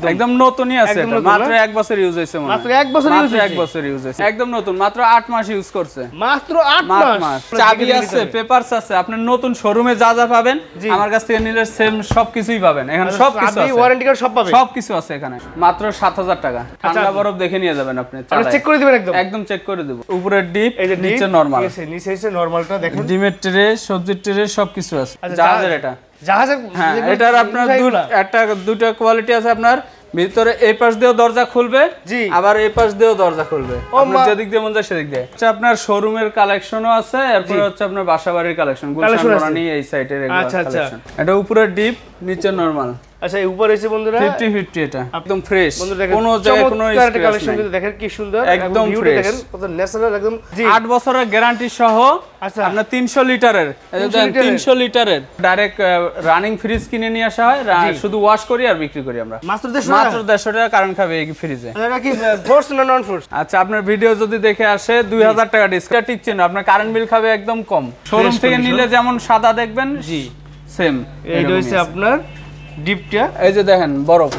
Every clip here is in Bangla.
একদম নতুনই আছে, এটা মাত্র 1 বছর ইউজ হইছে, মাত্র 1 বছর ইউজ হইছে, 1 বছর ইউজ হইছে, একদম নতুন, মাত্র 8 মাস ইউজ করছে, মাত্র 8 মাস। চাবি আছে, পেপারস আছে, আপনি নতুন শোরুমে যা যা পাবেন আমার কাছ থেকে নিলে সেম সবকিছুই পাবেন, এখানে সবকিছু আছে, ওয়ারেন্টি কার্ড সব পাবেন, সবকিছু আছে এখানে, মাত্র 7000 টাকা। ঠান্ডা বরফ দেখে নিয়ে যাবেন আপনি, চেক করে দিবেন, একদম চেক করে দেব। উপরে ডিপ, নিচে নরমাল, ঠিক আছে, নিচে হচ্ছে নরমালটা দেখেন, ডিমের ট্রে, সবজির ট্রে সবকিছু আছে। জাহাজের এটা, জাহাজের, হ্যাঁ, এটার আপনার দুটো কোয়ালিটি আছে, আপনার ভিতরে এই পাশ দিয়েও দরজা খুলবে, আবার এই পাশ দিয়েও দরজা খুলবে, আপনি যেদিক দিয়ে মন যায় সেদিক দিয়ে। আচ্ছা, আপনার শোরুমের কালেকশনও আছে, এরপর হচ্ছে আপনার বাসাবাড়ির কালেকশন, গুলশান বনানী এই সাইডের কালেকশন। এটা উপরে ডিপ, নিচে নরমাল। আচ্ছা, এই উপরে এসে বন্ধুরা 50-50, এটা একদম ফ্রেশ, কোনো জায়গায় কোনো কালেকশন কিন্তু দেখেন কি সুন্দর, একদম ফ্রেশ, দেখেন কত ন্যাচারাল, একদম 8 বছরের গ্যারান্টি সহ। আচ্ছা, আপনার 300 লিটারের, এই যে 300 লিটারের ডাইরেক্ট রানিং ফ্রিজ কিনে নিয়ে আসা হয়, শুধু ওয়াশ করি আর বিক্রি করি আমরা মাত্র 150 টাকা কারেন্ট খাবে এই ফ্রিজে। এটা কি ফোর্স না নন ফোর্স? আচ্ছা, আপনার ভিডিও যদি দেখে আসে 2000 টাকা ডিসকাউন্ট, টিকছে না, আপনার কারেন্ট বিল খাবে একদম কম। শোরুম থেকে নিলে যেমন সাদা দেখবেন, সেম এই হইছে আপনার ডিপটা, এই যে দেখেন বরফ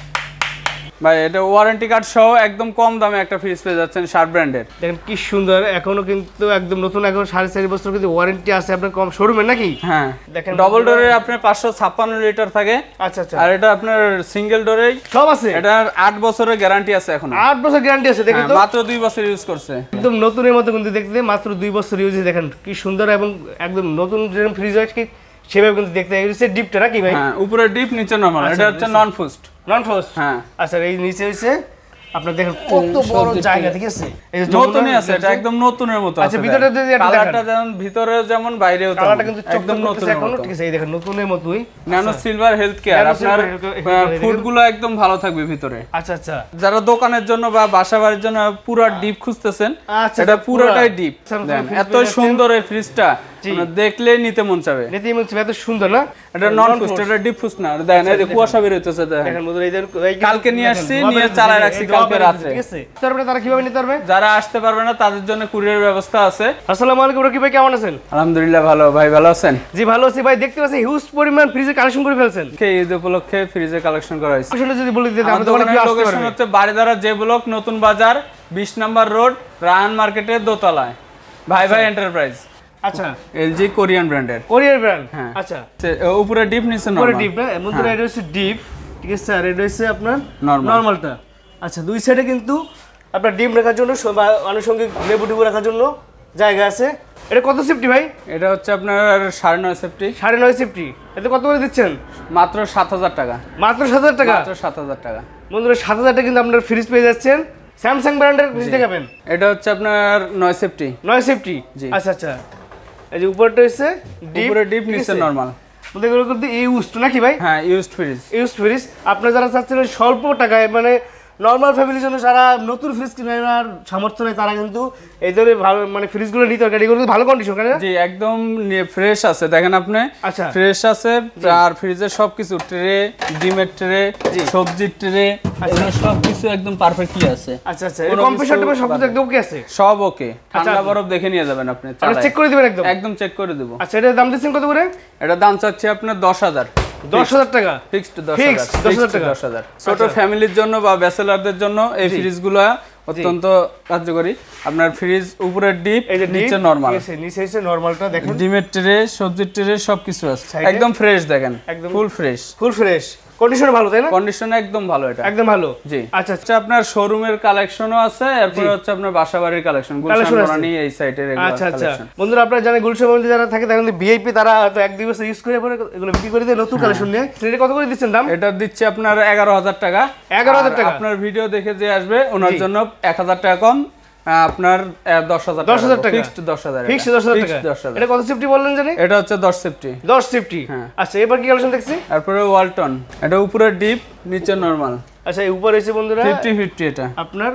ভাই, এটা ওয়ারেন্টি কার্ড সহ একদম কম দামে একটা ফ্রিজ পেয়ে যাচ্ছেন শার্প ব্র্যান্ডের। দেখেন কি সুন্দর, এখনো কিন্তু একদম নতুন, এখন 4.5 বছর কিন্তু ওয়ারেন্টি আছে আপনার কম শোরুমে নাকি? হ্যাঁ, দেখেন ডবল ডোরে আপনার 556 লিটার থাকে। আচ্ছা আচ্ছা, আর এটা আপনার সিঙ্গেল ডোরে সব আছে, এটা 8 বছরের গ্যারান্টি আছে, এখন 8 বছর গ্যারান্টি আছে, দেখেন তো মাত্র 2 বছর ইউজ করছে, একদম নতুনের মতো কিন্তু দেখতে, মাত্র 2 বছর ইউজ, দেখেন কি সুন্দর, এবং একদম নতুন যেরকম ফ্রিজ হয় কি সেভাবে কিন্তু দেখতে। এই হচ্ছে ডিপটা নাকি ভাই? হ্যাঁ, উপরে ডিপ, নিচে নরমাল, এটা হচ্ছে নন ফ্রস্ট। হ্যাঁ, আচ্ছা, এই নিচে হইছে আপনার দেখেন কত বড় জায়গা, ঠিক আছে, এই যে নতুনই আছে, এটা একদম নতুনের মতো আছে। আচ্ছা, ভিতরে যদি কালারটা যেমন ভিতরে যেমন বাইরেও তেমন, কালারটা কিন্তু একদম নতুন এখন, ঠিক আছে, এই দেখেন নতুনের মতোই। ন্যানো সিলভার হেলথ কেয়ার, আপনার ফুডগুলো একদম ভালো থাকবে ভিতরে। আচ্ছা আচ্ছা, যারা দোকানের জন্য বা বাসাবাড়ির জন্য পুরো ডিপ খুঁজতেছেন, এটা পুরোটাই ডিপ। এত সুন্দর এই ফ্রিজটা, দেখলেই নিতে মন চাবে, এত সুন্দর না? এটা নন ফ্রস্ট, এটা ডিপ ফ্রস্ট না, দেখেন এই যে কুয়াশা বের হইতেছে, দেখেন কালকে নিয়ে আসছি, নিয়ে চালায় রাখছি কালকে রাতে, ঠিক আছে। তারা কিভাবে নিতে পারবে? যারা আসতে পারবে না তাদের জন্য কুরিয়ার ব্যবস্থা আছে। আসসালামু আলাইকুম রকি ভাই, কেমন আছেন? আলহামদুলিল্লাহ ভালো, ভাই ভালো আছেন? জি ভালো আছি ভাই, দেখতে পাচ্ছি হিউজ পরিমাণ ফ্রিজের কালেকশন করে ফেলছেন। ঈদ উপলক্ষে ফ্রিজের কালেকশন করা হয়েছে। আসলে যদি বলে দিতে, আমাদের লোকেশন হচ্ছে বারিধারা যে ব্লক, নতুন বাজার, 20 নম্বর রোড, রায়হান মার্কেটের দোতলায়, ভাই ভাই এন্টারপ্রাইজ। আচ্ছা, এলজি কোরিয়ান ব্র্যান্ডের, কোরিয়ান ব্র্যান্ড। হ্যাঁ, আচ্ছা, উপরে ডিপ, নিচে নরমাল, উপরে ডিপ না, বন্ধুরা এটা হচ্ছে ডিপ, ঠিক আছে, আর এটা হচ্ছে আপনার নরমালটা। আচ্ছা, দুই সাইডে কিন্তু আপনার ডিম রাখার জন্য, আনুষঙ্গিক লেবু টেবু রাখার জন্য জায়গা আছে। এটা কত সেফটি ভাই? এটা হচ্ছে আপনার 9.5 সেফটি। 9.5 সেফটি, এটা কত করে দিচ্ছেন? মাত্র 7000 টাকা। মাত্র 7000 টাকা? মাত্র 7000 টাকা। বন্ধুরা 7000 টাকা কিন্তু আপনার ফ্রিজ পেয়ে যাচ্ছেন, স্যামসাং ব্র্যান্ডের ফ্রিজ দেখাবেন। এটা হচ্ছে আপনার 9 সেফটি। 9 সেফটি, আচ্ছা আচ্ছা। এই যে উপরটা হচ্ছে ডিপ, উপরে ডিপ, নিচে নরমাল। বলতে গেলে কিন্তু ইউজড নাকি ভাই? হ্যাঁ, ইউজড ফ্রিজ। ইউজড ফ্রিজ আপনারা যারা চাচ্ছেন স্বল্প টাকায়, মানে নরমাল ফ্যামিলির জন্য, যারা নতুন ফ্রিজ কেনার সামর্থ্য নেই, তারা কিন্তু এই ধরনের ভালো মানে ফ্রিজগুলো নিতে পারে। এগুলো ভালো কন্ডিশন, জি একদম ফ্রেশ আছে, দেখেন আপনি। আচ্ছা, ফ্রেশ আছে, আর ফ্রিজের সবকিছু, ট্রে, ডিমের ট্রে, সবজির ট্রে, এগুলো সবকিছু একদম পারফেক্টলি আছে। আচ্ছা আচ্ছা, এর কম্প্রেসার টেম্পারেচার সবকিছু একদম ওকে আছে, সব ওকে। ঠান্ডা বরফ দেখে নিয়ে যাবেন আপনি, চেক করে দিবেন, একদম চেক করে দেব। আচ্ছা, এটার দাম দিচ্ছেন কত করে? এটার দাম চাচ্ছি আপনার 10,000। 10,000 টাকা ফিক্সড, 10,000 টাকা। ছোট ফ্যামিলির জন্য বা ব্যাচেলারদের জন্য এই ফ্রিজগুলো অত্যন্ত কার্যকরী। আপনার ফ্রিজ উপরে ডিপ, নিচে নরমাল, নিচে হচ্ছে নরমালটা, দেখেন ডিমের ট্রে, সবজির ট্রে সবকিছু আছে, একদম ফ্রেশ, দেখেন full fresh, full fresh condition ভালো, তাই না? কন্ডিশন একদম ভালো, এটা একদম ভালো, জি। আচ্ছা আচ্ছা, আপনার শোরুমের কালেকশনও আছে, এরপর হচ্ছে আপনার বাসাবাড়ির কালেকশন, গুলশান বনানী এই সাইডের। আচ্ছা আচ্ছা, বন্ধুরা আপনারা জানেন গুলশান বনানী যারা থাকে, তারা কিন্তু ভিআইপি, তারা হয়তো 1-2 বছর ইউজ করে পরে এগুলো বিক্রি করে দেয় নতুন কালেকশন নিয়ে। এটা কত করে দিচ্ছেন দাম? এটা দিচ্ছে আপনার 11,000 টাকা। 11,000 টাকা। আপনার ভিডিও দেখে যে আসবে ওনার জন্য 1000 টাকা কম, আপনার 10,000 টাকা ফিক্সড, 10,000 ফিক্সড, 10,000। এটা কত সেফটি বললেন জানি? এটা হচ্ছে 10 সেফটি। 10 সেফটি, আচ্ছা। এবার কি কালেকশন দেখছি? তারপরে ওয়ালটন, এটা উপরে ডিপ, নিচে নরমাল। আচ্ছা, এই উপরে হইছে বন্ধুরা 50-50, এটা আপনার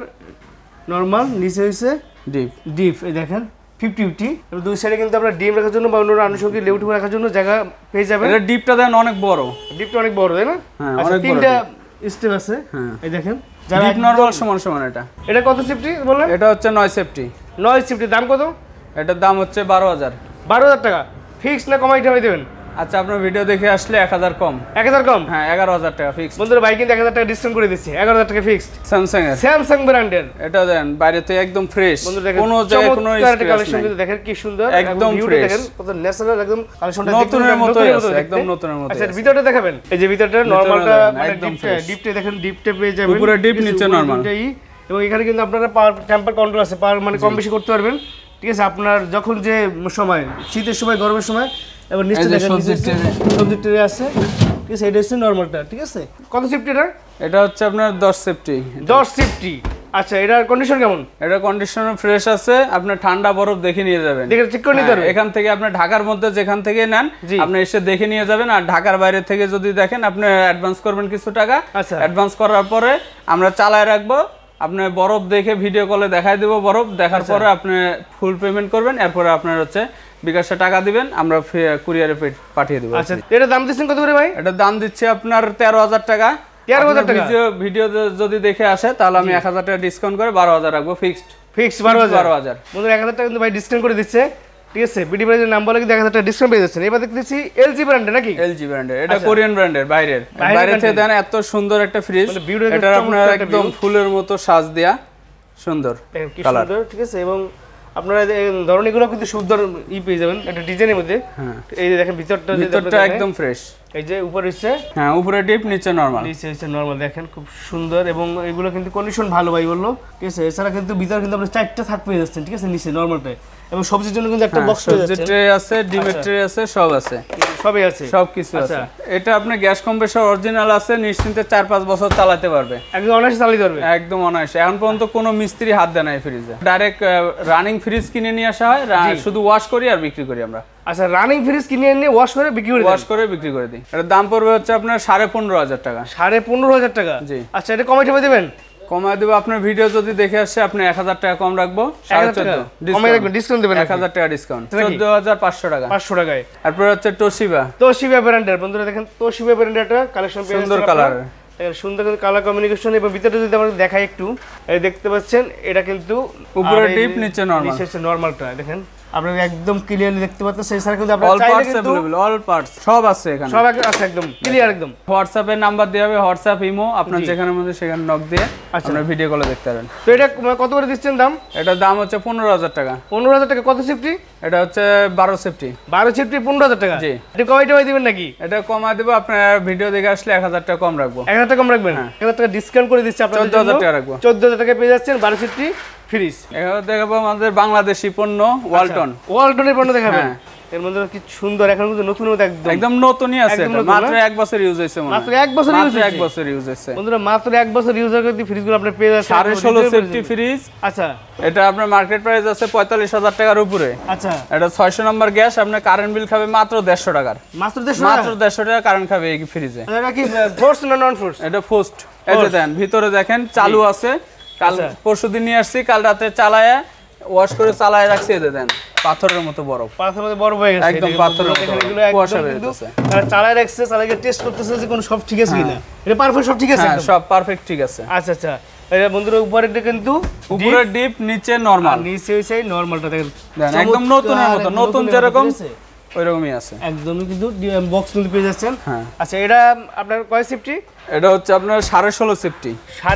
নরমাল, নিচে হইছে ডিপ। ডিপ, এই দেখেন 50-50। এবং দুই সাইডে কিন্তু আপনারা ডিম রাখার জন্য বা অন্য আনুষঙ্গিক লেবু টেবু রাখার জন্য জায়গা পেয়ে যাবেন। এটা ডিপটা দেন অনেক বড়, ডিপটা অনেক বড়, তাই না? হ্যাঁ, অনেক বড়। তিনটা স্টেপ আছে, এই দেখেন। ডিপ নরমাল সমান সমান। এটা কত সেফটি বললেন? এটা হচ্ছে 9 সেফটি। 9 সেফটি, দাম কত? এটার দাম হচ্ছে 12,000। 12,000 টাকা ফিক্সড না কমাই দেবেন? আচ্ছা আপনার ভিডিও দেখে আসলে 1000 কম। 1000 কম? হ্যাঁ 11000 টাকা ফিক্সড। বন্ধুরা ভাই কিন্তু 1000 টাকা ডিসকাউন্ট করে দিচ্ছি, 11000 টাকা ফিক্সড। স্যামসাং ব্র্যান্ডের এটা দেন, বাইরে থেকে একদম ফ্রেশ, কোনো জায়গায় কোনো কালেকশন কিন্তু দেখেন কি সুন্দর, একদম ফ্রেশ, দেখেন কত ন্যাচারাল, একদম কালেকশনটা নতুনের মতোই আছে, একদম নতুনের মতো। আচ্ছা ভিতরটা দেখাবেন, এই যে ভিতরটা নরমালটা মানে ডিপটে দেখেন, ডিপটে পেয়ে যাবেন, উপরে ডিপ নিচে নরমাল, এবং এখানে কিন্তু আপনারা পাওয়ার টেম্পার কন্ট্রোল আছে, পাওয়ার মানে কম বেশি করতে পারবেন, ঠিক আছে। আপনার যখন যে সময়, শীতের সময়, গরমের সময়, এবং নিচে দেখেন সবজি ট্রে আছে, ঠিক আছে। এটা হচ্ছে নরমালটা, ঠিক আছে। কত সেফটি এটা হচ্ছে আপনার 10 সেফটি। 10 সেফটি। আচ্ছা এটার কন্ডিশন কেমন? এটা কন্ডিশন ফ্রেশ আছে, আপনি ঠান্ডা বরফ দেখে নিয়ে যাবেন, দেখে চেক করে নিতে পারবেন। এখান থেকে আপনি ঢাকার মধ্যে যেখান থেকে নেন আপনি এসে দেখে নিয়ে যাবেন, আর ঢাকার বাইরে থেকে যদি দেখেন আপনি অ্যাডভান্স করবেন কিছু টাকা। আচ্ছা অ্যাডভান্স করার পরে আমরা চালায় রাখবো, আপনি বরফ দেখে ভিডিও কলে দেখাই দেব, বরফ দেখার পরে আপনি ফুল পেমেন্ট করবেন, এরপরে আপনার হচ্ছে বিকাশে টাকা দিবেন, আমরা কুরিয়ারে পাঠিয়ে দেব। আচ্ছা এটা দাম দিচ্ছেন কত করে ভাই? এটা দাম দিচ্ছে আপনার 13000 টাকা। 13000 টাকা ভিডিও যদি দেখে আসে তাহলে আমি 1000 টাকা ডিসকাউন্ট করে 12000 রাখবো ফিক্সড। 12000 বন্ধুরা 1000 টাকা কিন্তু ভাই ডিসকাউন্ট করে দিচ্ছে, ঠিক আছে। বিডি প্রাইসের নাম বলে কিন্তু 1000 টাকা ডিসকাউন্ট পেয়ে যাচ্ছেন। এবার দেখতেছি এলজি ব্র্যান্ডের নাকি? এলজি ব্র্যান্ডের, এটা কোরিয়ান ব্র্যান্ডের, বাইরে থেকে দেন এত সুন্দর একটা ফ্রিজ, এটা আপনার একদম ফুলের মতো সাজ দেয়া সুন্দর কালার, ঠিক আছে। এবং আপনারা ধরুন এগুলো কিন্তু সুন্দর পেয়ে যাবেন একটা ডিজাইনের মধ্যে। এই যে দেখেন ভিতরটা একদম ফ্রেশ, এই যে উপরে হচ্ছে হ্যাঁ উপরে ডিপ নিচে নরমাল, নিচে হচ্ছে নরমাল, দেখেন খুব সুন্দর। এবং এগুলো কিন্তু কন্ডিশন ভালো ভাই বললো, ঠিক আছে। এছাড়া কিন্তু ভিতরে কিন্তু আপনি 4টা থাক পেয়ে যাচ্ছেন, ঠিক আছে, নিচে নরমালটাই। এবং সবজির জন্য কিন্তু একটা বক্স পেয়ে যাচ্ছেন, ট্রে আছে, ডিমের ট্রে আছে, সব আছে, সবই আছে, সবকিছু আছে। এটা আপনি গ্যাস কম্প্রেসর অরিজিনাল আছে, নিশ্চিন্তে 4-5 বছর চালাতে পারবে, একদম অনায়াসে চালাতে পারবে, একদম অনায়াসে। এখন পর্যন্ত কোনো মিস্ত্রি হাত দেয় না এই ফ্রিজে, ডাইরেক্ট রানিং ফ্রিজ কিনে নিয়ে আসা হয়, শুধু ওয়াশ করি আর বিক্রি করি আমরা। আচ্ছা রানিং ফ্রিজ কিনে এনে ওয়াশ করে বিক্রি করে দিই। এটার দাম পড়বে হচ্ছে আপনার 15500 টাকা। 15500 টাকা? জি। আচ্ছা এটা কমাই ঠেবে দেবেন? কমায় দেব, আপনার ভিডিও যদি দেখে আসে আপনি 1000 টাকা কম রাখবো, 14,500 ডিসকাউন্ট দেবেন, 1000 টাকা ডিসকাউন্ট, 14500 টাকা, 500 টাকায়। তারপর হচ্ছে তোশিবা ব্র্যান্ডের, বন্ধুরা দেখেন তোশিবা ব্র্যান্ডের একটা কালেকশন পেয়ে সুন্দর কালার, সুন্দর কালার কমিউনিকেশন। এবং ভিতরে যদি আমরা দেখাই একটু, এই দেখতে পাচ্ছেন এটা কিন্তু উপরে ডিপ নিচে নরমাল, নিচে হচ্ছে নরমালটা দেখেন, আপনারা একদম ক্লিয়ারলি দেখতে পাচ্ছেন। এছাড়া কিন্তু আপনারা চাইলে কিন্তু অল পার্টস সব আছে এখানে, সব আছে একদম ক্লিয়ার একদম। হোয়াটসঅ্যাপে নাম্বার দেওয়া হবে, হোয়াটসঅ্যাপ ইমো, আপনার যেখানে মধ্যে সেখানে নক দিয়ে আপনারা ভিডিও কলে দেখতে পারবেন। তো এটা কত করে দিচ্ছেন দাম? এটার দাম হচ্ছে 15000 টাকা। 15000 টাকা। কত সেফটি? এটা হচ্ছে 12 সেফটি। 12 সেফটি 15000 টাকা? জি। এটা কমাই দিবেন নাকি? এটা কমায় দেব, আপনার ভিডিও দেখে আসলে 1000 টাকা কম রাখবো। 1000 টাকা কম রাখবেন? 1000 টাকা ডিসকাউন্ট করে দিচ্ছি আপনাদের জন্য, 14000 টাকা রাখবো। 14000 টাকা পেয়ে যাচ্ছেন 12 সেফটি ফ্রিজ। এখানে দেখাবো আমাদের বাংলাদেশি পণ্য, ওয়ালটনের পণ্য দেখাবেন। এর মধ্যে কি সুন্দর, এখন কিন্তু নতুন মতো একদম নতুনই আছে, মাত্র 1 বছর ইউজ হইছে, মাত্র 1 বছর ইউজ হইছে। বন্ধুরা মাত্র 1 বছর ইউজ করে ফ্রিজগুলো আপনি পেয়ে যাচ্ছেন 16.5 সেফটি ফ্রিজ। আচ্ছা এটা আপনার মার্কেট প্রাইস আছে 45000 টাকার উপরে। আচ্ছা এটা 600 নম্বর গ্যাস, আপনার কারেন্ট বিল খাবে মাত্র 150 টাকার, মাত্র 150 টাকা কারেন্ট খাবে এই ফ্রিজে। এটা কি ফোর্স না নন ফোর্স? এটা ফোর্সড। এই যে দেন ভিতরে দেখেন চালু আছে, কাল পরশুদিন নিয়ে আসছি, কাল রাতে চালায়া ওয়াশ করে চালায় রাখছি। এই দেন পাথরের মতো বরফ, পাথরের মতো বরফ হয়ে গেছে, একদম পাথরের মতো এগুলো একদম কিন্তু চালায় রাখছে, চালায় টেস্ট করতেছে যে কোন সব ঠিক আছে কিনা। এটা পারফেক্ট, সব ঠিক আছে, হ্যাঁ সব পারফেক্ট ঠিক আছে। আচ্ছা আচ্ছা। এটা বন্ধুরা উপরেটা কিন্তু উপরে ডিপ নিচে নরমাল, নিচে হইছে নরমালটা দেখেন একদম নতুনের মতো, নতুন যেরকম ওইরকমই আছে, একদমই কিন্তু বক্স কিন্তু পেয়ে যাচ্ছেন। আচ্ছা এটা আপনার কয় সেফটি? এটা হচ্ছে আপনার 16.5 সেফটি।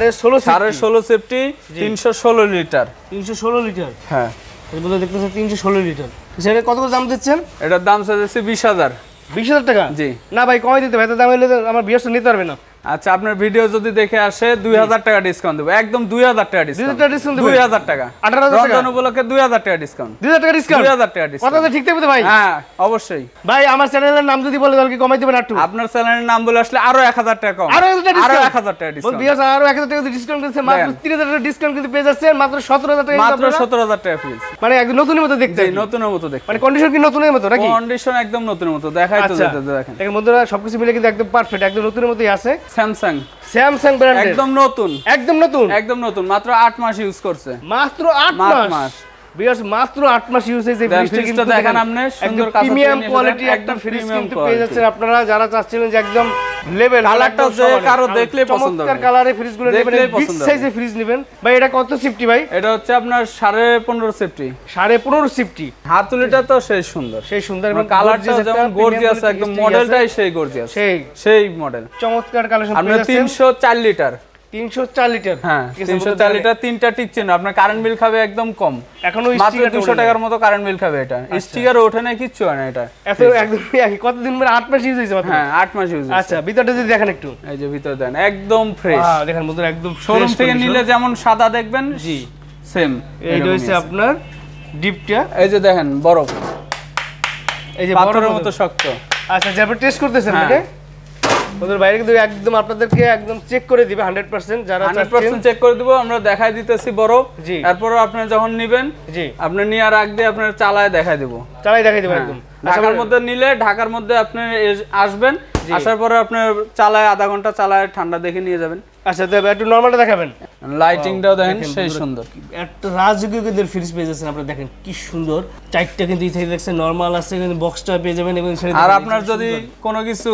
16.5 safety, 316 litre. 316 লিটার, হ্যাঁ এর মধ্যে দেখতেছেন 316 লিটার। সেটা কত করে দাম দিচ্ছেন? এটার দাম চাইছে 20000। 20000 টাকা? জি। না ভাই কমাই দিতে ভাই, দাম হলে আমার বিয়ারটা নিতে পারবে না। আচ্ছা আপনার ভিডিও যদি দেখে আসে 2000 টাকা ডিসকাউন্ট দেব, একদম 2000 টাকা ডিসকাউন্ট। 2000 টাকা 18000 টাকা রমজান উপলক্ষে 2000 টাকা ডিসকাউন্ট। 2000 টাকা ডিসকাউন্ট? 2000 টাকা ডিসকাউন্ট। কথা তো ঠিক থাকবে তো ভাই? হ্যাঁ অবশ্যই ভাই। আমার চ্যানেলের নাম যদি বলে তাহলে কি কমাই দিবেন একটু? আপনার চ্যানেলের নাম বলে আসলে আরো 1000 টাকা কম, আরো 1000 টাকা ডিসকাউন্ট। বিয়াস আরো 1000 টাকা ডিসকাউন্ট দিচ্ছে, মাত্র 3000 টাকা ডিসকাউন্ট কিন্তু পেয়ে যাচ্ছেন, মাত্র 17000 টাকা, মাত্র 17000 টাকা ফ্রিজ। মানে একদম নতুনের মতো দেখতে, নতুনের মতো দেখতে, মানে কন্ডিশন কি নতুনের মতো নাকি? কন্ডিশন একদম নতুনের মতো, দেখাই তো যেতে দেখেন। দেখেন বন্ধুরা সবকিছু মিলে কিন্তু একদম পারফেক্ট, একদম নতুনের মতই আছে। স্যামসাং ব্র্যান্ডের, একদম নতুন, একদম নতুন, মাত্র 8 মাস ইউজ করছে, মাত্র 8 মাস বিয়াস, মাত্র 8 মাস ইউজ হয়েছে। ফ্রিজটা দেখেন আপনি, সুন্দর প্রিমিয়াম কোয়ালিটি একটা ফ্রিজ কিন্তু পেয়ে যাচ্ছেন আপনারা, যারা চাচ্ছিলেন যে একদম লেভেল কালারটা যে কারো দেখলে পছন্দ হবে, চমৎকার কালারে ফ্রিজগুলো নেবেন, বিগ সাইজের ফ্রিজ নেবেন ভাই। এটা কত সেফটি ভাই? এটা হচ্ছে আপনার 15.5 সেফটি। 15.5 সেফটি। হাতুলিটা তো সেই সুন্দর, সেই সুন্দর এবং কালারটা যেমন গর্জিয়াস, একদম মডেলটাই সেই গর্জিয়াস, সেই মডেল। চমৎকার কালেকশন। আপনার 304 লিটার, 304 লিটার। হ্যাঁ 304 লিটার, তিনটা টিকছে না, আপনার কারেন্ট বিল খাবে একদম কম। এখনো মাত্র 200 টাকার মতো কারেন্ট বিল খাবে। এটা স্টিকার ওঠে না, কিচ্ছু হয় না। এটা এত একদম কতদিন ধরে 8 মাস ইউজ হইছে মাত্র? হ্যাঁ 8 মাস ইউজ। আচ্ছা ভিতরটা যদি দেখেন একটু, এই যে ভিতর দেন একদম ফ্রেশ। দেখেন বন্ধুরা একদম শোরুম থেকে নিলে যেমন সাদা দেখবেন, জি সেম। এইটা হইছে আপনার ডিপটা, এই যে দেখেন বরফ, এই যে পাথরের মতো শক্ত। আচ্ছা যে আপনি টেস্ট করতেছেন এটা ওদের বাইরে কিন্তু একদম আপনাদেরকে একদম চেক করে দিবে 100%। যারা 100% চেক করে দিব আমরা, দেখাই দিতেছি বরফ। তারপর আপনি যখন নেবেন, জি আপনি নিয়ার আগ দিয়ে আপনার চালায় দেখাই দেব, চালায় দেখাই দেব একদম। ঢাকার মধ্যে নিলে ঢাকার মধ্যে আপনি আসবেন, আসার পরে আপনি চালায় আধা ঘন্টা চালায় ঠান্ডা দেখে নিয়ে যাবেন। আচ্ছা তবে একটু নরমালটা দেখাবেন, লাইটিংটাও দেখেন সেই সুন্দর। একটা রাজকীয় কিন্তু ফ্রিজ পেয়ে যাচ্ছেন আপনারা, দেখেন কি সুন্দর। চারটা কিন্তু এই থেকে দেখছেন নরমাল আছে, কিন্তু বক্সটা পেয়ে যাবেন। এবং আর আপনার যদি কোনো কিছু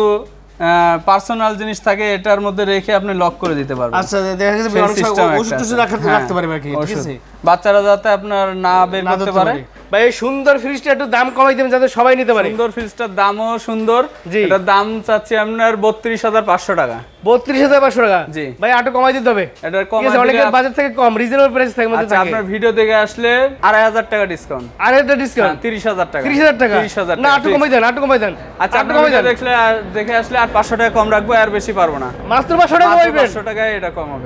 পার্সোনাল জিনিস থাকে এটার মধ্যে রেখে আপনি লক করে দিতে পারবেন। আচ্ছা দেখা যাচ্ছে ওষুধ টষুধ রাখতে পারবে আর কি, ঠিক আছে? বাচ্চারা যাতে আপনার না বের করতে পারে। ভাই এই সুন্দর ফ্রিজটা একটু দাম কমাই দেবেন যাতে সবাই নিতে পারে। সুন্দর ফ্রিজটার দামও সুন্দর, এটার দাম চাচ্ছি আপনার 32,500 টাকা। 32,500 টাকা? জি ভাই আটু কমাই দিতে হবে। এটার কম আছে, অনেকের বাজেট থেকে কম, রিজনেবল প্রাইস থাকে মধ্যে থাকে। আচ্ছা আপনার ভিডিও দেখে আসলে 2,500 টাকা ডিসকাউন্ট। 2,500 ডিসকাউন্ট? 30,000 টাকা। 30,000 টাকা? না আটু কমাই দেন, আটু কমাই দেন। আচ্ছা আপনি দেখে আসলে আর 500 টাকা কম রাখবো, আর বেশি পারবো না। মাত্র 500 টাকা কমাইবেন? 500 টাকায় এটা কম হবে।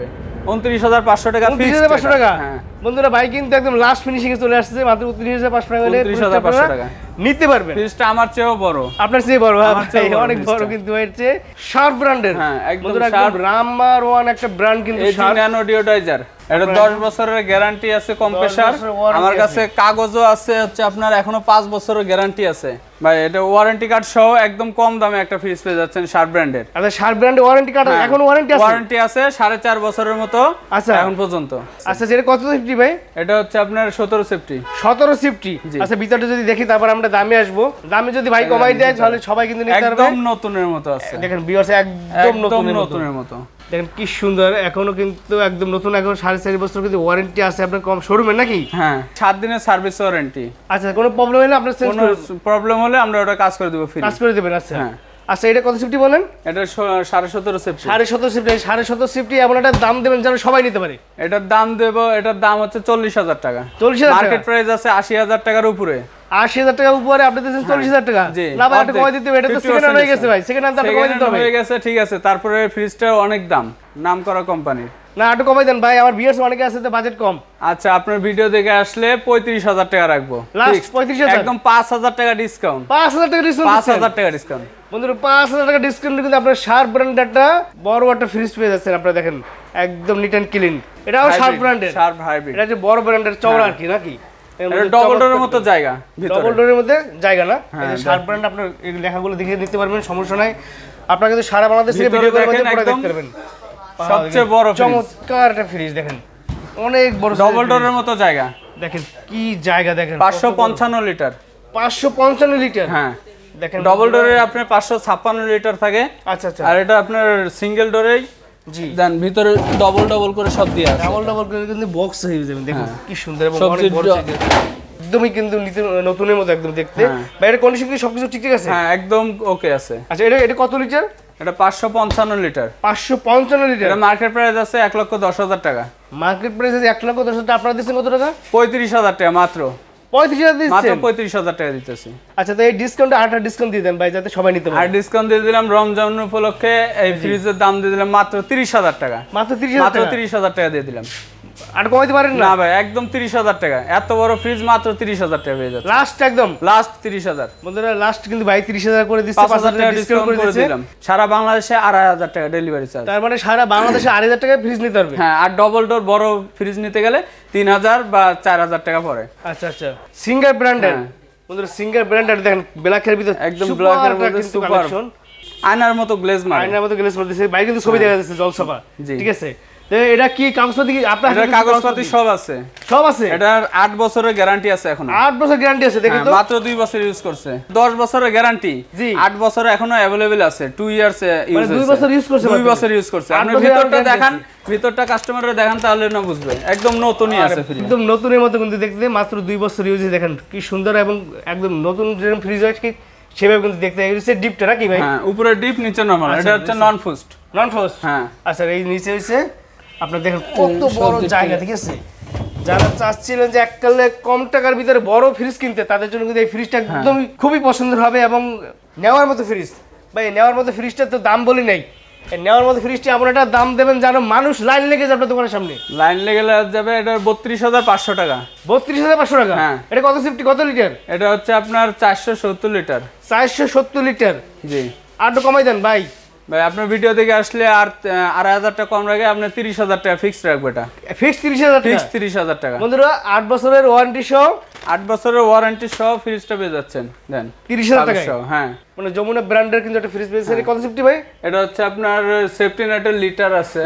29,500 টাকা ফিক্সড। 29,500 টাকা? বন্ধুরা ভাই কিন্তু একদম লাস্ট ফিনিশিং এ চলে আসছে, মাত্র 29,500 টাকা হলে 29,500 টাকা নিতে পারবেন। ফ্রিজটা আমার চেয়েও বড়, আপনার চেয়ে বড়, অনেক বড় কিন্তু হচ্ছে শার্প ব্র্যান্ডের। হ্যাঁ একদম শার্প, নাম্বার 1 একটা ব্র্যান্ড কিন্তু শার্প। ন্যানো ডিওডাইজার, এটা 10 বছরের গ্যারান্টি আছে কম্প্রেসার। আমার কাছে কাগজও আছে, হচ্ছে আপনার এখনো 5 বছরের গ্যারান্টি আছে ভাই। এটা ওয়ারেন্টি কার্ড সহ একদম কম দামে একটা ফ্রিজ পেয়ে যাচ্ছেন শার্প ব্র্যান্ডের। আচ্ছা শার্প ব্র্যান্ডের ওয়ারেন্টি কার্ড এখনো ওয়ারেন্টি আছে? ওয়ারেন্টি আছে 4.5 বছরের মতো। আচ্ছা এখন পর্যন্ত। আচ্ছা যেটা কত সেফটি ভাই? এটা হচ্ছে আপনার 17 সেফটি। 17 সেফটি? আচ্ছা ভিতরটা যদি দেখি তারপর আমরা দামে আসবো। দামে যদি ভাই কমাই দেয় তাহলে সবাই কিন্তু নিতে পারবে। একদম নতুনের মতো আছে, দেখেন ভিউয়ার্স একদম নতুনের মতো। দেখেন কি সুন্দর, এখনো কিন্তু একদম নতুন, এখন 4.5 বছর কিন্তু ওয়ারেন্টি আছে আপনার কম শোরুমে নাকি? হ্যাঁ 7 দিনের সার্ভিস ওয়ারেন্টি। আচ্ছা কোনো প্রবলেম হলে আপনার চেঞ্জ করে, প্রবলেম হলে আমরা ওটা কাজ করে দেব, ফ্রি কাজ করে দেবেন। আচ্ছা হ্যাঁ। আচ্ছা এটা কত সেফটি বলেন? এটা 17.5 সেফটি। 17.5 সেফটি? 17.5 সেফটি এমন একটা দাম দেবেন যেন সবাই নিতে পারে। এটার দাম দেব, এটার দাম হচ্ছে 40,000 টাকা। 40,000? মার্কেট প্রাইস আছে 80,000 টাকার উপরে। 80,000 টাকা উপরে আপনি দিচ্ছেন 40,000 টাকা? না ভাই এটা কমাই দিতে হবে, এটা তো সেকেন্ড হ্যান্ড হয়ে গেছে ভাই, সেকেন্ড হ্যান্ড দাম কমাই দিতে হবে। হয়ে গেছে ঠিক আছে, তারপরে ফ্রিজটাও অনেক দাম, নাম করা কোম্পানি। না একটু কমাই দেন ভাই, আমার ভিউয়ার্স অনেকে আছে তো বাজেট কম। আচ্ছা আপনার ভিডিও দেখে আসলে 35,000 টাকা রাখবো, লাস্ট 35,000? একদম 5,000 টাকা ডিসকাউন্ট। 5,000 টাকা ডিসকাউন্ট? 5,000 টাকা ডিসকাউন্ট বন্ধুরা, 5,000 টাকা ডিসকাউন্ট কিন্তু আপনার শার্প ব্র্যান্ডের একটা বড় একটা ফ্রিজ পেয়ে যাচ্ছেন। আপনারা দেখেন একদম নিট এন্ড ক্লিন, এটাও শার্প ব্র্যান্ডের, শার্প হাইব্রিড। এটা যে বড় ব্র্যান্ডের চওড়া আর কি নাকি? এটা ডবল ডোরের মতো জায়গা, ডবল ডোরের মধ্যে জায়গা না? এই যে শার্প ব্র্যান্ড, আপনার এই লেখাগুলো দেখে নিতে পারবেন, সমস্যা নাই। আপনারা কিন্তু সারা বাংলাদেশ থেকে ভিডিও করে মধ্যে পড়ে দেখতে পারবেন। সবচেয়ে বড় ফ্রিজ, চমৎকার একটা ফ্রিজ দেখেন, অনেক বড় ডবল ডোরের মতো জায়গা, দেখেন কি জায়গা, দেখেন 555 লিটার। 555 লিটার? হ্যাঁ দেখেন ডবল ডোরে আপনার 556 লিটার থাকে। আচ্ছা আচ্ছা। আর এটা আপনার সিঙ্গেল ডোরেই, জি দেন ভিতরে ডবল ডবল করে সব দিয়ে আছে, ডবল ডবল করে কিন্তু বক্স হয়ে যাবে। দেখুন কি সুন্দর এবং অনেক বড় সাইজের, একদমই কিন্তু নতুনের মতো একদম দেখতে। বাইরের কন্ডিশন কি সবকিছু ঠিকঠাক আছে? হ্যাঁ একদম ওকে আছে। আচ্ছা এটা কত লিটার? এটা 555 লিটার। 555 লিটার? এটা মার্কেট প্রাইস আছে 1,10,000 টাকা। মার্কেট প্রাইস আছে 1,10,000 টাকা, আপনারা দিচ্ছেন কত টাকা? 35,000 টাকা মাত্র। 35,000 দিচ্ছেন? মাত্র 35,000 টাকা দিতেছি। আচ্ছা তো এই ডিসকাউন্টে আরেকটা ডিসকাউন্ট দিয়ে দেন ভাই, যাতে সবাই নিতে পারে। আর ডিসকাউন্ট দিয়ে দিলাম রমজান উপলক্ষে, এই ফ্রিজের দাম দিয়ে দিলাম মাত্র 30,000 টাকা। মাত্র 30,000 টাকা? মাত্র 30,000 টাকা দিয়ে দিলাম। আর কমাইতে পারেন না? না ভাই একদম 30,000 টাকা, এত বড় ফ্রিজ মাত্র 30,000 টাকা পেয়ে যাচ্ছে লাস্ট, একদম লাস্ট 30,000। বন্ধুরা লাস্ট কিন্তু ভাই 30,000 করে দিচ্ছে, 5,000 টাকা ডিসকাউন্ট করে দিলাম। সারা বাংলাদেশে 2,500 টাকা ডেলিভারি চার্জ। তার মানে সারা বাংলাদেশে 2,500 টাকায় ফ্রিজ নিতে পারবে? হ্যাঁ, আর ডবল ডোর বড় ফ্রিজ নিতে গেলে 3,000 বা 4,000 টাকা পড়ে। আচ্ছা আচ্ছা। সিঙ্গার ব্র্যান্ডের, বন্ধুরা সিঙ্গার ব্র্যান্ডের দেখেন, ব্ল্যাকের ভিতর একদম ব্ল্যাকের মধ্যে সুপার আয়নার মতো গ্লেজ মারে, আয়নার মতো গ্লেজ মারতেছে, বাইরে কিন্তু ছবি দেখা যাচ্ছে জলছপা, ঠিক আছে? এটা কি কাগজপাতি আপনার এটা কাগজপাতি সব আছে এটার 8 বছরের গ্যারান্টি আছে এখন 8 বছর গ্যারান্টি আছে দেখেন তো মাত্র 2 বছর ইউজ করছে 10 বছরের গ্যারান্টি 8 বছর এখনো अवेलेबल আছে 2 ইয়ার্স ইউজ মানে 2 বছর ইউজ করছে 2 বছর ইউজ করছে আপনি ভিতরটা দেখান ভিতরটা কাস্টমাররা দেখান তাহলে না বুঝবে একদম নতুনই আছে ফ্রিজ একদম নতুনের মতো কিন্তু দেখতে মাত্র 2 বছর ইউজে দেখেন কি সুন্দর এবং একদম নতুন যেরকম ফ্রিজ হয় কি সেভাবে কিন্তু দেখতে হচ্ছে ডিপটা নাকি ভাই হ্যাঁ উপরে ডিপ নিচে নরমাল এটা হচ্ছে নন ফ্রস্ট হ্যাঁ আচ্ছা এই নিচে হইছে আপনারা দেখেন কত বড় জায়গা ঠিক আছে যারা চাচ্ছিলেন যে এককালে কম টাকার ভিতরে বড় ফ্রিজ কিনতে তাদের জন্য কিন্তু এই ফ্রিজটা একদম খুবই পছন্দের হবে এবং নেওয়ার মতো ফ্রিজ ভাই নেওয়ার মতো ফ্রিজটা তো দাম বলি নাই নেওয়ার মতো ফ্রিজটি এমন একটা দাম দেবেন যেন মানুষ লাইন লেগে যাবে আপনার দোকানের সামনে লাইন লেগে যাবে এটা 32500 টাকা 32500 টাকা হ্যাঁ এটা কত সিফটি কত লিটার এটা হচ্ছে আপনার 470 লিটার 470 লিটার জি আর একটু কমাই দেন ভাই আপনার ভিডিও দেখে আসলে আর 2500 টাকা কম রাখে আপনি 30000 টাকা ফিক্সড রাখবে এটা ফিক্সড 30000 টাকা ফিক্সড 30000 টাকা বন্ধুরা 8 বছরের ওয়ারেন্টি সহ 8 বছরের ওয়ারেন্টি সহ ফ্রিজটা পেয়ে যাচ্ছেন দেন 30000 টাকা হ্যাঁ মানে যমুনা ব্র্যান্ডের কিন্তু একটা ফ্রিজ পেয়েছে কত সেফটি ভাই এটা হচ্ছে আপনার সেফটি নেটের লিটার আছে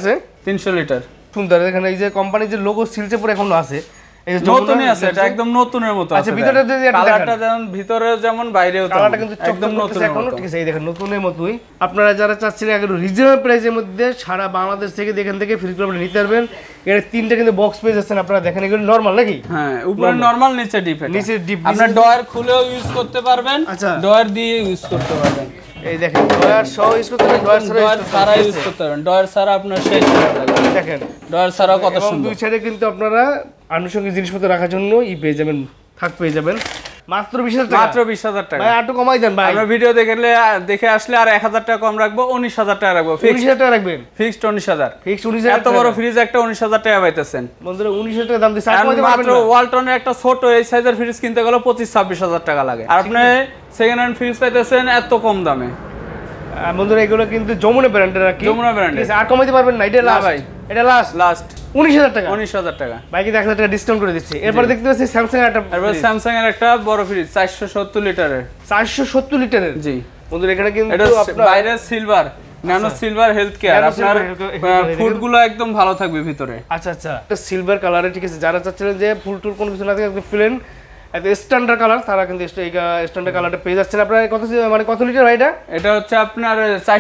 300 লিটার সুন্দর এখানে এই যে কোম্পানির যে লোগো সিলচে পরে এখনো আছে এই নতুনই আছে এটা একদম নতুনের মতো আছে আচ্ছা ভিতরে যদি একটা কালারটা যেমন ভিতরে যেমন বাইরেও কালারটা কিন্তু একদম নতুনের মতো ঠিক আছে এই দেখেন নতুনের মতোই আপনারা যারা চাচ্ছেন একটু রিজনেবল প্রাইসের মধ্যে সারা বাংলাদেশ থেকে দেখেন থেকে ফ্রিজগুলো আপনি নিতে পারবেন এর তিনটা কিন্তু বক্স পেয়ে যাচ্ছেন আপনারা দেখেন এগুলো নরমাল নাকি হ্যাঁ উপরে নরমাল নিচে ডিপ নিচে ডিপ আপনি ডয়ার খুলেও ইউজ করতে পারবেন আচ্ছা ডয়ার দিয়ে ইউজ করতে পারবেন এই দেখেন ডয়ার সহ ইউজ করতে পারবেন ডয়ার ছাড়া ইউজ করতে পারবেন ডয়ার ছাড়া আপনার শেষ হয়ে যাবে দেখেন ডয়ার ছাড়া কত এবং সুন্দর দুই সাইডে কিন্তু আপনারা আনুষঙ্গিক জিনিসপত্র রাখার জন্য পেয়ে যাবেন থাক পেয়ে যাবেন মাত্র 20000 টাকা মাত্র 20000 টাকা ভাই একটু কমাই দেন ভাই আমরা ভিডিও দেখে আসলে আর 1000 টাকা কম রাখবো 19000 টাকা রাখবো 19000 টাকা রাখবেন ফিক্সড 19000 ফিক্সড 19000 এত বড় ফ্রিজ একটা 19000 টাকা পাইতেছেন বন্ধুরা 19000 টাকা দাম দিছে আর মাত্র ওয়ালটনের একটা ছোট এই সাইজের ফ্রিজ কিনতে গেলে 25-26000 টাকা লাগে আর আপনি সেকেন্ড হ্যান্ড ফ্রিজ পাইতেছেন এত কম দামে বন্ধুরা এগুলো কিন্তু যমুনা ব্র্যান্ডের কি যমুনা ব্র্যান্ডের আর কমাইতে পারবেন না এটা লাস্ট ভাই এটা লাস্ট 19000 টাকা 19000 টাকা ভাই কি 1000 টাকা ডিসকাউন্ট করে দিচ্ছি এরপর দেখতে পাচ্ছি স্যামসাং এর একটা স্যামসাং এর একটা বড় ফ্রিজ 470 লিটারের 470 লিটারের জি বন্ধুরা এখানে কিন্তু আপনার বাইরে silver nano silver health care আপনার ফুডগুলো একদম ভালো থাকবে ভিতরে আচ্ছা এটা সিলভার কালারে ঠিক আছে যারা চাচ্ছিলেন যে ফুল টুল কোনো কিছু না থাকে একদম প্লেন একটা স্ট্যান্ডার্ড কালার তারা কিন্তু এই স্ট্যান্ডার্ড কালারটা পেয়ে যাচ্ছেন আপনারা কত লিটার ভাই এটা হচ্ছে আপনার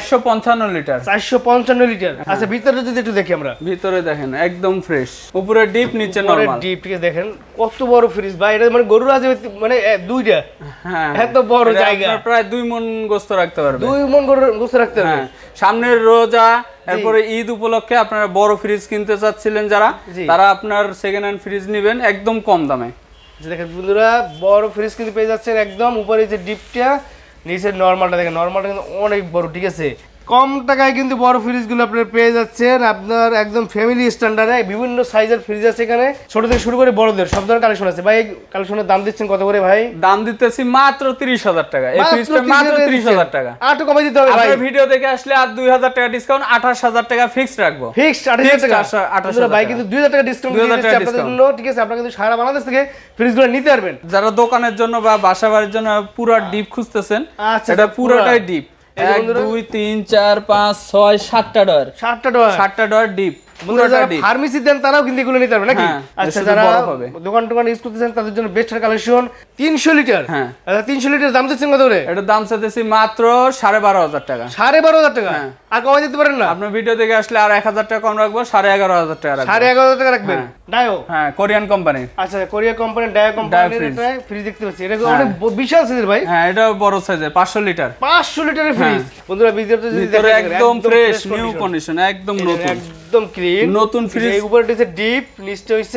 455 লিটার 455 লিটার আচ্ছা ভিতরে যদি একটু দেখি আমরা ভিতরে দেখেন একদম ফ্রেশ উপরে ডিপ নিচে নরমাল ডিপ ঠিক আছে দেখেন কত বড় ফ্রিজ ভাই এটা মানে গরুর আজ মানে দুইটা হ্যাঁ এত বড় জায়গা প্রায় 2 মণ গোশত রাখতে পারবে 2 মণ গোশত রাখতে পারবে সামনের রোজা এরপরে ঈদ উপলক্ষে আপনারা বড় ফ্রিজ কিনতে চাচ্ছিলেন যারা তারা আপনার সেকেন্ড হ্যান্ড ফ্রিজ নেবেন একদম কম দামে দেখেন বন্ধুরা বড় ফ্রিজ কিন্তু পেয়ে যাচ্ছেন একদম উপরে যে ডিপটা নিচের নরমালটা দেখেন নরমালটা কিন্তু অনেক বড় ঠিক আছে কম টাকায় কিন্তু বড় ফ্রিজগুলো আপনারা পেয়ে যাচ্ছেন আপনার একদম ফ্যামিলি স্ট্যান্ডার্ডে বিভিন্ন সাইজের ফ্রিজ আছে এখানে ছোট থেকে শুরু করে বড়দের সব ধরনের কালেকশন আছে ভাই কালেকশনের দাম দিচ্ছেন কত করে ভাই দাম দিতেছি মাত্র 30000 টাকা এই ফ্রিজটা মাত্র 30000 টাকা আর একটু কমাই দিতে হবে ভাই আপনার ভিডিও দেখে আসলে আর 2000 টাকা ডিসকাউন্ট 28000 টাকা ফিক্সড রাখবো ফিক্সড 28000 টাকা 28000 ভাই কিন্তু 2000 টাকা ডিসকাউন্ট দিচ্ছি আপনাদের জন্য ঠিক আছে আপনারা কিন্তু সারা বাংলাদেশ থেকে ফ্রিজগুলো নিতে পারবেন যারা দোকানের জন্য বা বাসা বাড়ির জন্য পুরো ডিপ খুঁজতেছেন এটা পুরোটাই ডিপ 1 2 3 4 5 6 7টা ডয়ার 7টা ডয়ার ডিপ ফার্মেসি দেন তারাও কিন্তু এগুলো নিতে পারবে নাকি আচ্ছা যারা দোকান ইউজ করতেছেন তাদের জন্য বেস্ট কালেকশন 300 লিটার হ্যাঁ আচ্ছা 300 লিটার দাম দিচ্ছেন কত করে এটা দাম চাইতেছি মাত্র 12500 টাকা 12500 টাকা আর কমাই দিতে পারেন না আপনার ভিডিও দেখে আসলে আর 1000 টাকা কম রাখবো 11500 টাকা রাখবো 11500 টাকা রাখবেন ডায়ো হ্যাঁ কোরিয়ান কোম্পানি আচ্ছা কোরিয়া কোম্পানি ডায়ো কোম্পানির এটা ফ্রিজ দেখতে পাচ্ছি এটা অনেক বিশাল সাইজের ভাই হ্যাঁ এটা বড় সাইজের 500 লিটার 500 লিটারের ফ্রিজ বন্ধুরা ভিতরে যদি দেখেন একদম ফ্রেশ নিউ কন্ডিশন একদম নতুন একদম ক্লিন নতুন ফ্রিজ এই উপরে হইছে ডিপ নিচে হইছে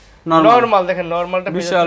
নরমাল দেখেন নরমালটা বিশাল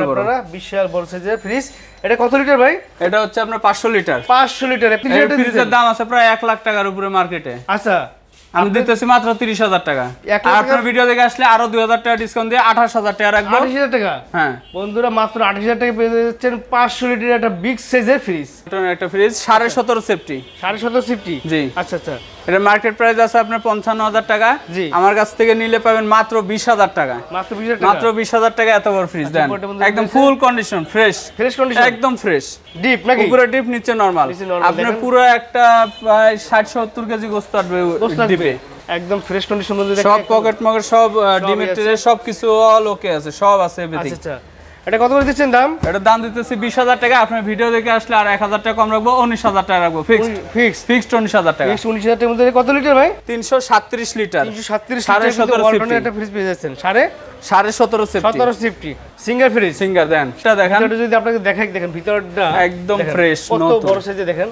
বড় সাইজের ফ্রিজ এটা কত লিটার ভাই এটা হচ্ছে আপনার 500 লিটার 500 লিটার এই ফ্রিজের দাম আছে প্রায় 1 লাখ টাকার উপরে মার্কেটে আচ্ছা আমি দিতেছি মাত্র 30000 টাকা আর আপনার ভিডিও দেখে আসলে আরো 2000 টাকা ডিসকাউন্ট দিয়ে 28000 টাকা রাখবো 28000 টাকা হ্যাঁ বন্ধুরা মাত্র 28000 টাকা পেয়ে যাচ্ছেন 500 লিটার একটা বিগ সাইজের ফ্রিজ এটা একটা ফ্রিজ 17.5 সেফটি 17.5 সেফটি জি আচ্ছা এটা মার্কেট প্রাইস আছে আপনার 55000 টাকা জি আমার কাছ থেকে নিলে পাবেন মাত্র 20000 টাকা মাত্র 20000 টাকা এত বড় ফ্রিজ দেন একদম ফুল কন্ডিশন ফ্রেশ কন্ডিশন একদম ফ্রেশ ডিপ নাকি উপরে ডিপ নিচে নরমাল আপনার পুরো একটা 60-70 কেজি গোশত আসবে ডিপে একদম ফ্রেশ কন্ডিশন মধ্যে সব পকেট মকেট সব ডিমেট্রিয়াল সবকিছু অল ওকে আছে, সব আছে এভরিথিং। আচ্ছা এটা কত করে দিচ্ছেন দাম? এটা দাম দিতেছি 20000 টাকা। আপনার ভিডিও দেখে আসলে আর 1000 টাকা কম রাখবো, 19000 টাকা রাখবো। ফিক্সড 19000 টাকা। 19000 টাকার মধ্যে কত লিটার ভাই? 337 লিটার। 337 লিটার ওয়ালটনের একটা ফ্রিজ পেয়ে যাচ্ছেন। 17.5 সেফটি সিঙ্গেল ফ্রিজ। সিঙ্গেল দেন। এটা দেখেন, এটা যদি আপনাকে দেখাই, দেখেন ভিতরটা একদম ফ্রেশ, কত বড় সাইজে দেখেন,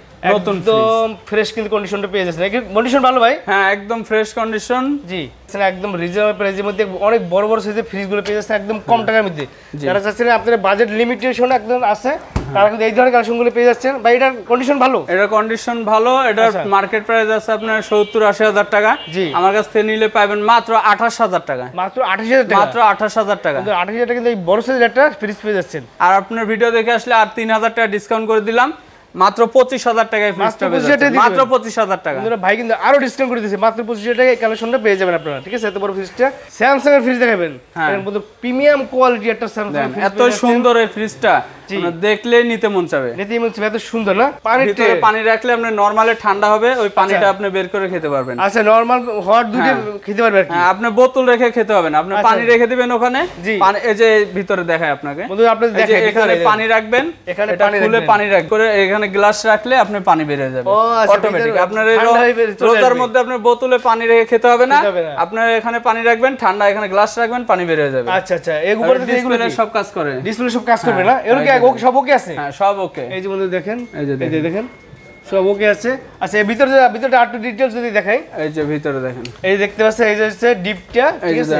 একদম ফ্রেশ কিন্তু কন্ডিশনটা পেয়ে যাচ্ছেন। কন্ডিশন ভালো ভাই? হ্যাঁ একদম ফ্রেশ কন্ডিশন। জি একদম রিজনেবল প্রাইসের মধ্যে অনেক বড় বড় সাইজের ফ্রিজগুলো পেয়ে যাচ্ছেন একদম কম টাকার মধ্যে। যারা চাচ্ছেন আপনাদের বাজেট লিমিটেশন একদম আছে, তারা কিন্তু এই ধরনের কালেকশনগুলো পেয়ে যাচ্ছেন। ভাই এটার কন্ডিশন ভালো? এটার কন্ডিশন ভালো। এটার মার্কেট প্রাইস আছে আপনার 70-80 টাকা। আমার কাছ থেকে নিলে পাবেন মাত্র 28000 টাকা। মাত্র 28000 টাকা? মাত্র 28000 টাকা। 28000 টাকা কিন্তু এই বড় সাইজের একটা ফ্রিজ পেয়ে যাচ্ছেন। আর আপনার ভিডিও দেখে আসলে আর 3000 টাকা ডিসকাউন্ট করে দিলাম, মাত্র 25000 টাকায় ফ্রিজটা পেয়ে যাচ্ছেন। মাত্র 25000 টাকা। বন্ধুরা ভাই কিন্তু আরো ডিসকাউন্ট করে দিয়েছে, মাত্র 25000 টাকায় কালেকশনটা পেয়ে যাবেন আপনারা। ঠিক আছে, এত বড় ফ্রিজটা স্যামসাং এর ফ্রিজ দেখাবেন, এর মধ্যে প্রিমিয়াম কোয়ালিটি একটা স্যামসাং ফ্রিজ। এত সুন্দর এই ফ্রিজটা দেখলে নিতে মন চাবে। এত সুন্দর না? ভিতরে পানি রাখলে আপনি নরমালে ঠান্ডা হবে, ওই পানিটা আপনি বের করে খেতে পারবেন। আচ্ছা নরমাল হট দুটো খেতে পারবেন আর কি? হ্যাঁ, আপনি বোতল রেখে খেতে হবে না, আপনি পানি রেখে দিবেন ওখানে। পানি এই যে ভিতরে দেখায় আপনাকে, বন্ধুরা আপনাদের দেখেন এখানে পানি রাখবেন, এখানে পানি খুলে পানি রাখবেন করে এখানে গ্লাস রাখলে আপনি পানি বের হয়ে যাবে অটোমেটিক। আপনার এই রোজার মধ্যে আপনার বোতলে পানি রেখে খেতে হবে না, আপনার এখানে পানি রাখবেন ঠান্ডা, এখানে গ্লাস রাখবেন, পানি বের হয়ে যাবে। আচ্ছা এর উপরে ডিসপ্লে সব কাজ করে, ডিসপ্লে সব কাজ করবে না? এর কি সব ওকে আছে? হ্যাঁ সব ওকে। এই যে বন্ধু দেখেন, এই যে দেখেন সব ওকে আছে। আচ্ছা এর ভিতরটা আর একটু ডিটেইলস যদি দেখাই। এই যে ভিতরে দেখেন, এই দেখতে পাচ্ছেন, এই যে হচ্ছে ডিপটা, ঠিক আছে?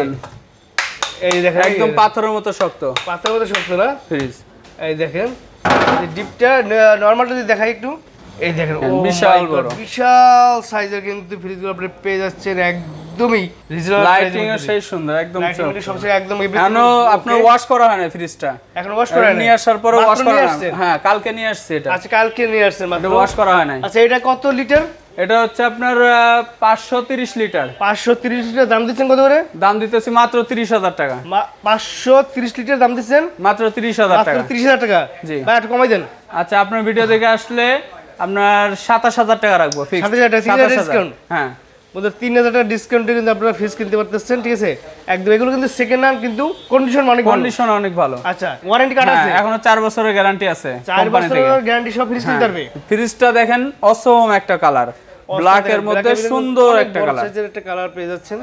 এই দেখেন একদম পাথরের মতো শক্ত, পাথরের মতো শক্ত না ফ্রিজ। এই দেখেন এই ডিপটা, নরমালটা যদি দেখাই একটু, এই দেখেন বিশাল বড় বিশাল সাইজের কিন্তু ফ্রিজগুলো আপনি পেয়ে যাচ্ছেন একদমই রিজনেবল। লাইটিং এর সেই সুন্দর, একদম সবচেয়ে একদম। এখনো আপনার ওয়াশ করা হয় না ফ্রিজটা? এখনো ওয়াশ করা হয় না? নিয়ে আসার পরে ওয়াশ করা না। হ্যাঁ কালকে নিয়ে আসছে এটা। আচ্ছা কালকে নিয়ে আসছেন মাত্র, ওয়াশ করা হয় না। আচ্ছা এটা কত লিটার? এটা হচ্ছে আপনার 530 লিটার। 530 লিটার দাম দিচ্ছেন কত করে? দাম দিতেছি মাত্র 30000 টাকা। 530 লিটার দাম দিচ্ছেন মাত্র 30000 টাকা। মাত্র 30000 টাকা? জি ভাই একটু কমাই দেন। আচ্ছা আপনার ভিডিও দেখে আসলে আপনার 27000 টাকা রাখবো ফিক্স। 27000 টাকা ডিসকাউন্ট? হ্যাঁ বলতে 3000 টাকা ডিসকাউন্টে কিন্তু আপনারা ফ্রিজ কিনতে পারতেছেন। ঠিক আছে, একদম এগুলো কিন্তু সেকেন্ড হ্যান্ড, কিন্তু কন্ডিশন অনেক ভালো। আচ্ছা ওয়ারেন্টি কার্ড আছে? এখনো 4 বছরের গ্যারান্টি আছে 4 বছরের গ্যারান্টি সব ফ্রিজ কিনতে পারবে। ফ্রিজটা দেখেন অসম একটা কালার, ব্ল্যাক এর মধ্যে সুন্দর একটা কালার, সাইজের একটা কালার পেয়ে যাচ্ছেন।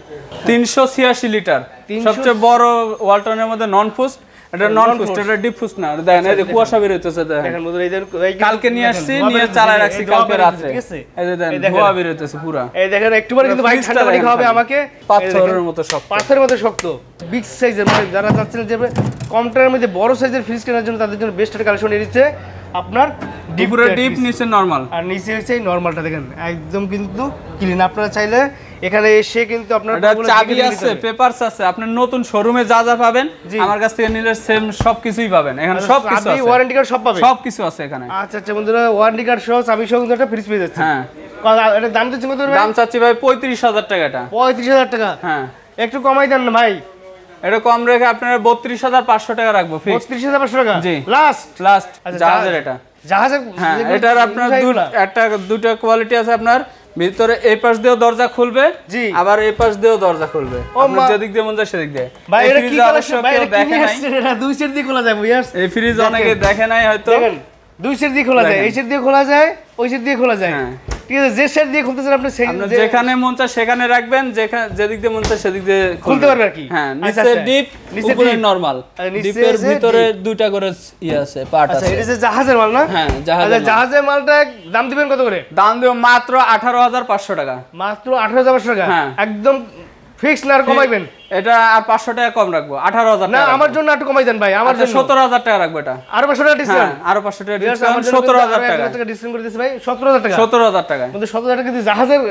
386 লিটার, সবচেয়ে বড় ওয়ালটনের মধ্যে নন ফুস। এটা নন ফুস, এটা ডিপ ফুস না। দেখেন এই যে কুয়াশা বের হইতেছে, দেখেন কালকে নিয়ে আসছি, নিয়ে চালায় রাখছি কালকে রাতে। ঠিক আছে, এই যে দেখেন ধোয়া বের হইতেছে পুরো। এই দেখেন একটুবার কিন্তু ভাই ঠান্ডা পানি খাওয়াবে আমাকে, পাথরের মতো শক্ত, পাথরের মতো শক্ত বিগ সাইজের। মানে যারা চাচ্ছেন যে কম টাকার মধ্যে বড় সাইজের ফ্রিজ কেনার জন্য, তাদের জন্য বেস্ট একটা কালেকশন এসেছে আপনার ডিপ নিচে নরমাল, আর নিচে হচ্ছে এই নরমালটা দেখেন একদম কিন্তু ক্লিন। আপনারা চাইলে এখানে এসে কিন্তু আপনার চাবি আছে, পেপারস আছে, আপনি নতুন শোরুমে যা যা পাবেন আমার কাছ থেকে নিলে সেম সবকিছুই পাবেন। এখানে সবকিছু আছে, ওয়ারেন্টি কার্ড সব পাবেন, সবকিছু আছে এখানে। আচ্ছা বন্ধুরা ওয়ারেন্টি কার্ড সহ চাবি সহ কিন্তু একটা ফ্রিজ পেয়ে যাচ্ছে। হ্যাঁ এটা দাম দিচ্ছেন কত? দাম চাচ্ছি ভাই 35000 টাকা। এটা 35000 টাকা? হ্যাঁ একটু কমাই দেন না ভাই। এটা কম রেখে আপনার 32500 টাকা রাখবো ফিক্স। 32500 টাকা? জি লাস্ট। জাহাজের এটা, জাহাজের। হ্যাঁ এটার আপনার দুটো কোয়ালিটি আছে। আপনার ভিতরে এই পাশ দিয়েও দরজা খুলবে, আবার এই পাশ দিয়েও দরজা খুলবে, আপনি যেদিক দিয়ে মন চায় সেদিক দিয়ে। ভাই এটা কি কালেকশন? ভাই এটা দেখে নাই, এটা দুই সাইড দিয়ে খোলা যায় ভিউয়ার্স। এই ফ্রিজ অনেকে দেখে নাই হয়তো। দেখেন দুই সাইড দিয়ে খোলা যায়, এই সাইড দিয়ে খোলা যায়, ওই সাইড দিয়ে খোলা যায়। ঠিক আছে, যে সাইড দিয়ে খুলতে চান আপনি যেখানে মন চায় সেখানে রাখবেন, যেদিক দিয়ে মন চায় সেদিক দিয়ে খুলতে পারবে আর কি। হ্যাঁ নিচে ডিপ, উপরে নরমাল। ডিপের ভিতরে দুইটা করে আছে পার্ট আছে। এটা যে জাহাজের মাল না? হ্যাঁ জাহাজের মালটা দাম দিবেন কত করে? দাম দেব মাত্র 18500 টাকা। মাত্র 18500 টাকা? একদম ফিক্স না, আর কমাইবেন? এটা আর 500 টাকা কম রাখবো, 18000 টাকা। না আমার জন্য একটু কমাই দেন ভাই, আমার জন্য 17000 টাকা রাখবো। এটা আরো 500 টাকা ডিসকাউন্ট? আরো 500 টাকা ডিসকাউন্ট, 17000 টাকা ডিসকাউন্ট করে দিয়েছে ভাই। 17000 টাকা? 17000 টাকা। কিন্তু 17000 টাকা কিন্তু জাহাজের।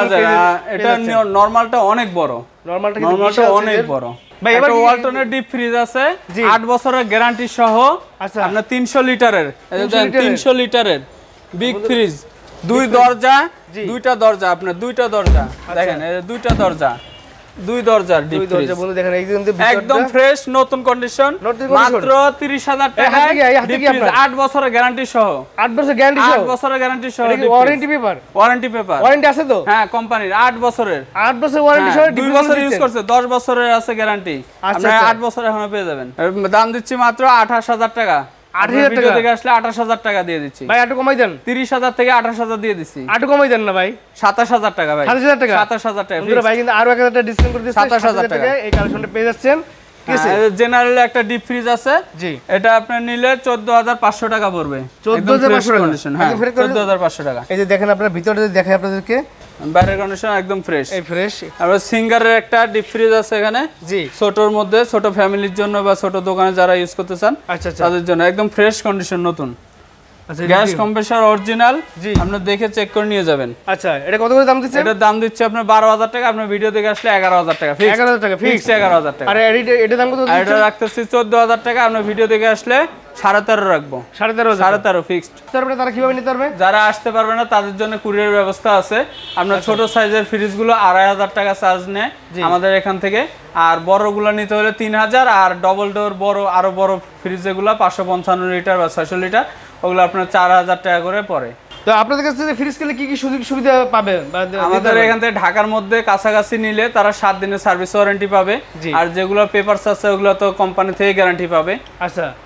এটা নরমালটা অনেক বড়, নরমালটা অনেক বড় ভাই। এবার ওয়ালটনের ডিপ ফ্রিজ আছে 8 বছরের গ্যারান্টি সহ। আচ্ছা আপনার 300 লিটারের, 300 লিটারের বিগ ফ্রিজ, দুই দরজা, দুইটা দরজা, আপনার দুইটা দরজা দেখেন, এই দুইটা দরজা দুই দরজার ডিপ ফ্রিজ বন্ধু দেখেন এই কিন্তু একদম ফ্রেশ নতুন কন্ডিশন মাত্র 30000 টাকা 8 বছরের গ্যারান্টি সহ 8 বছরের গ্যারান্টি সহ 8 বছরের গ্যারান্টি সহ ওয়ারেন্টি পেপার ওয়ারেন্টি আছে তো হ্যাঁ কোম্পানির 8 বছরের ওয়ারেন্টি সহ 2 বছর ইউজ করছে 10 বছরের আছে গ্যারান্টি আপনারা 8 বছর এখনো পেয়ে যাবেন দাম দিচ্ছি মাত্র 28000 টাকা 28000 টাকা দেখে আসলে 28000 টাকা দিয়ে দিচ্ছি ভাই একটু কমাই দেন 30000 থেকে 28000 দিয়ে দিচ্ছি একটু কমাই দেন না ভাই 27000 টাকা ভাই 27000 টাকা 27000 টাকা বন্ধুরা ভাই কিন্তু আরো 1000 টাকা ডিসকাউন্ট করে দিচ্ছে 27000 টাকা এই কালেকশনটা পেয়ে যাচ্ছেন ঠিক আছে জেনারেল একটা ডিপ ফ্রিজ আছে জি এটা আপনি নিলে 14500 টাকা পড়বে 14500 কন্ডিশন হ্যাঁ 14500 টাকা এই যে দেখেন আপনারা ভিতরে যদি দেখাই আপনাদেরকে বাইরের কন্ডিশন একদম ফ্রেশ এই ফ্রেশ আর সিঙ্গারের একটা ডিপ ফ্রিজ আছে এখানে জি ছোটর মধ্যে ছোট ফ্যামিলির জন্য বা ছোট দোকানে যারা ইউজ করতে চান আচ্ছা তাদের জন্য একদম ফ্রেশ কন্ডিশন নতুন আচ্ছা গ্যাস কম্প্রেসর অরিজিনাল জি আপনি দেখে চেক করে নিয়ে যাবেন আচ্ছা এটা কত করে দাম দিচ্ছেন এটার দাম দিচ্ছে আপনার 12000 টাকা আপনার ভিডিও দেখে আসলে 11000 টাকা ফিক্স 11000 টাকা ফিক্স 11000 টাকা আর এটা দাম কত আর এটা রাখতেছি 14000 টাকা আপনার ভিডিও দেখে আসলে 13.5 রাখবো 13.5 ফিক্সড তারপরে তারা কিভাবে নিতে পারবে যারা আসতে পারবে না তাদের জন্য কুরিয়ার ব্যবস্থা আছে আপনার ছোট সাইজের ফ্রিজগুলো 2500 টাকা চার্জ নেয় আমাদের এখান থেকে আর বড়গুলো নিতে হলে 3000 আর ডবল ডোর বড় আরো বড় ফ্রিজ যেগুলো 555 লিটার বা 600 লিটার ওগুলো আপনার 4000 টাকা করে পড়ে তো আপনাদের কাছ থেকে ফ্রিজ কিনলে কি কি সুযোগ সুবিধা পাবে আমাদের এখান থেকে ঢাকার মধ্যে কাছাকাছি নিলে তারা 7 দিনের সার্ভিস ওয়ারেন্টি পাবে আর যেগুলো পেপারস আছে ওগুলো তো কোম্পানি থেকে গ্যারান্টি পাবে আচ্ছা